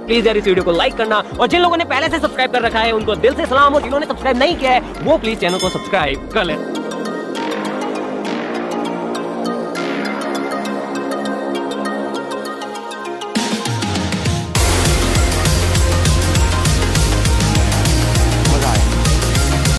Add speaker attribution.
Speaker 1: Please यार इस video को लाइक करना, और जिन लोगों ने पहले से सब्सक्राइब कर रखा है उनको दिल से सलाम, और जिन्होंने सब्सक्राइब नहीं किया है वो प्लीज चैनल को सब्सक्राइब कर लें।